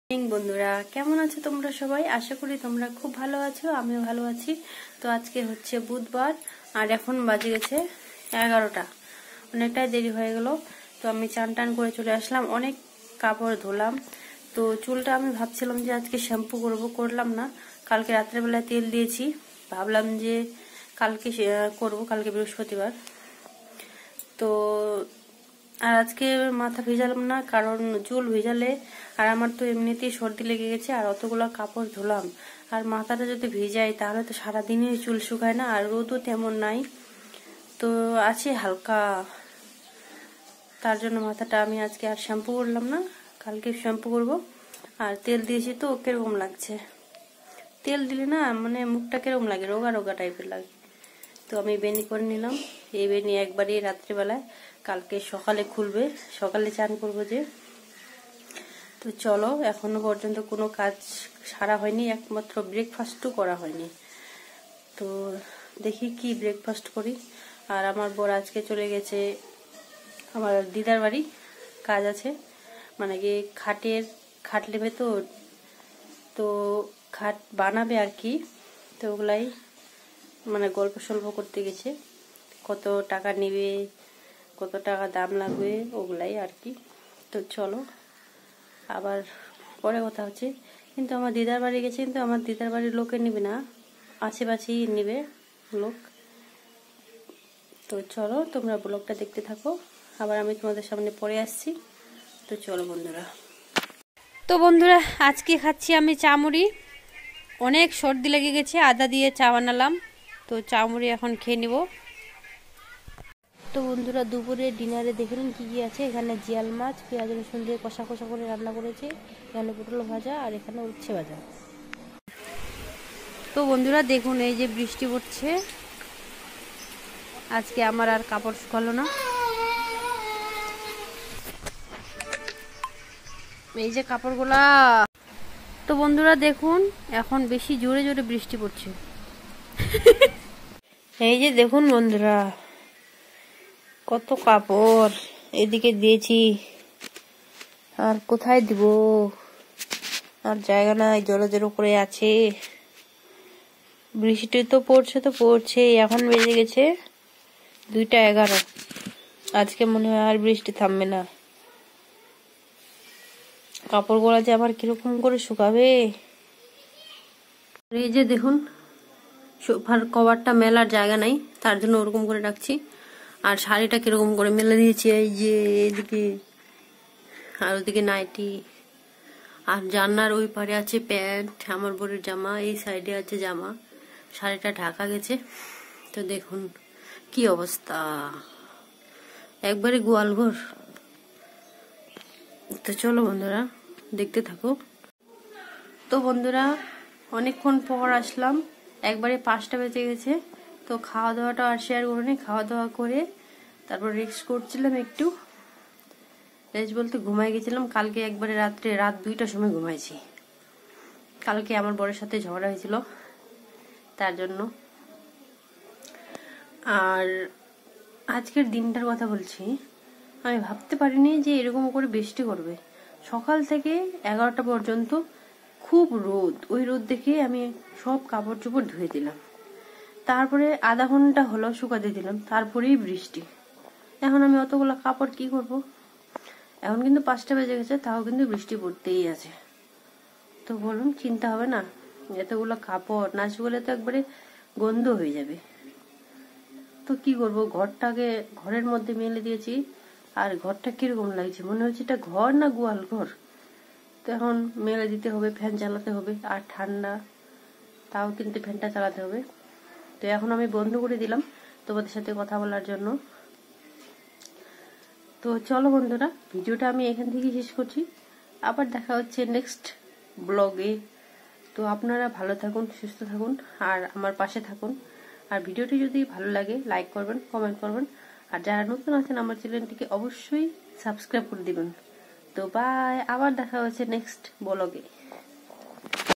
বন্ধুরা কেমন আছো তোমরা সবাই? আশা করি তোমরা খুব ভালো আছো, আমিও ভালো আছি। তো আজকে হচ্ছে বুধবার আর এখন বাজে গেছে 11টা, অনেকটাই দেরি হয়ে গেল। তো আমি চান টান করে চলে আসলাম, অনেক কাপড় ধুলাম। তো চুলটা আমি ভাবছিলাম যে আজকে শ্যাম্পু করলাম না, কালকে রাত্রেবেলায় তেল দিয়েছি, ভাবলাম যে কালকে করব, কালকে বৃহস্পতিবার। তো আর আজকে মাথা ভেজালাম না, কারণ চুল ভেজালে আর আমার তো এমনিতেই সর্দি লেগে গেছে, আর অতগুলো কাপড় ধুলাম আর মাথাটা যদি ভেজাই তাহলে তো সারাদিনই চুল শুকায় না, আর রোদও তেমন নাই, তো আছে হালকা। তার জন্য মাথাটা আমি আজকে আর শ্যাম্পু করলাম না, কালকে শ্যাম্পু করব। আর তেল দিয়েছি তো কিরকম লাগছে, তেল দিলে না মানে মুখটা কিরকম লাগে, রোগা রোগা টাইপের লাগে। তো আমি বেনি করে নিলাম, এই বেনি একবারই রাত্রিবেলায়, কালকে সকালে খুলবে, সকালে চান করবো যে। তো চলো, এখনো পর্যন্ত কোনো কাজ সারা হয়নি, একমাত্র ব্রেকফাস্টও করা হয়নি। তো দেখি কি ব্রেকফাস্ট করি। আর আমার বর আজকে চলে গেছে আমার দিদার বাড়ি, কাজ আছে, মানে কি খাট নেবে, তো খাট বানাবে আর কি। তো ওগুলাই মানে গল্প সল্প করতে গেছে, কত টাকা নেবে, কত টাকা দাম লাগবে, ওগুলাই আর কি। তো চলো, আবার পরে কথা হচ্ছে। কিন্তু আমার দিদার বাড়ি গেছে, কিন্তু আমার দিদার বাড়ির লোকে নিবে না, আশেপাশেই নিবে লোক। তো চলো, তোমরা ব্লগটা দেখতে থাকো, আবার আমি তোমাদের সামনে পরে আসছি। তো চলো বন্ধুরা। তো বন্ধুরা, আজকে খাচ্ছি আমি চামুড়ি, অনেক সর্দি লেগে গেছে, আদা দিয়ে চা বানালাম। তো চামুড়ি এখন খেয়ে নিব। তো বন্ধুরা, দুপুরে ডিনারে দেখলেন কি কি আছে। এখানে জিয়াল মাছ পেঁয়াজ রসুন দিয়ে কষা কষা করে রান্না করেছে, এখানে পটল ভাজা, আর এখানে উচ্ছে ভাজা। তো বন্ধুরা দেখুন, এই যে বৃষ্টি পড়ছে, আজকে আমার আর কাপড় শুকালো না, এই যে কাপড়গুলা। তো বন্ধুরা দেখুন, এখন বেশি জোরে জোরে বৃষ্টি পড়ছে। এই যে দেখুন বন্ধুরা, কত কাপড় এদিকে দিয়েছি, আর কোথায় দিব, আর জায়গা নাই, জড়ো জড়ো করে আছে। বৃষ্টি তো পড়ছে, এখন বেজে গেছে 2:11। আজকে মনে হয় আর বৃষ্টি থামবে না। কাপড়গুলো যে আবার কিরকম করে শুকাবে। এই যে দেখুন, সোফার কভারটা মেলার জায়গা নাই, তার জন্য ওরকম করে রাখছি। আর শাড়িটা কিরকম করে মেলে দিয়েছি, এই যে এদিকে, আর ওদিকে নাইটি, আর জান্নার ওই পারে আছে প্যান্ট, আমার বোনের জামা, এই সাইডে আছে জামা, শাড়িটা ঢাকা গেছে। তো দেখুন কি অবস্থা, একবারে গোয়ালঘর। তো চলো বন্ধুরা, দেখতে থাকো। তো বন্ধুরা, অনেকক্ষণ পর আসলাম, একবারে 5টা বেজে গেছে। তো খাওয়া দাওয়াটা আর শেয়ার করিনি, খাওয়া দাওয়া করে তারপর রেস্ট করছিলাম একটু, রেস্ট বলতে ঘুমাই গেছিলাম। কালকে একবারে রাত 2টার সময় ঘুমাইছি, কালকে আমার বরের সাথে ঝগড়া হয়েছিল তার জন্য। আর আজকের দিনটার কথা বলছি, আমি ভাবতে পারিনি যে এরকম করে বৃষ্টি করবে। সকাল থেকে 11টা পর্যন্ত খুব রোদ, ওই রোদ দেখে আমি সব কাপড় চোপড় ধুয়ে দিলাম, তারপরে আধা ঘন্টা হলো শুকাতে দিলাম, তারপরেই বৃষ্টি। এখন আমি অতগুলো কাপড় কি করব। এখন কিন্তু 5টা বেজে গেছে, তাও কিন্তু বৃষ্টি পড়তেই আছে। তো বলুন, চিন্তা হবে না? এতগুলো কাপড় না শুকালে তো একবারে গন্ধ হয়ে যাবে। তো কি করব, ঘরের মধ্যে মেলে দিয়েছি, আর ঘরটা কিরকম লাগছে, মনে হচ্ছে এটা ঘর না গোয়াল ঘর। তো এখন মেলে দিতে হবে, ফ্যান চালাতে হবে, আর ঠান্ডা, তাও কিন্তু ফ্যানটা চালাতে হবে। তো এখন আমি বন্ধ করে দিলাম তোমাদের সাথে কথা বলার জন্য। তো চলো বন্ধুরা, ভিডিওটা আমি এখান থেকে শেষ করছি, আবার দেখা হচ্ছে নেক্সট ব্লগে। তো আপনারা ভালো থাকুন, সুস্থ থাকুন, আর আমার পাশে থাকুন। আর ভিডিওটি যদি ভালো লাগে লাইক করবেন, কমেন্ট করবেন, আর যারা নতুন আছেন আমার চ্যানেলটিকে অবশ্যই সাবস্ক্রাইব করে দিবেন। তো বাই, আবার দেখা হচ্ছে নেক্সট ব্লগে।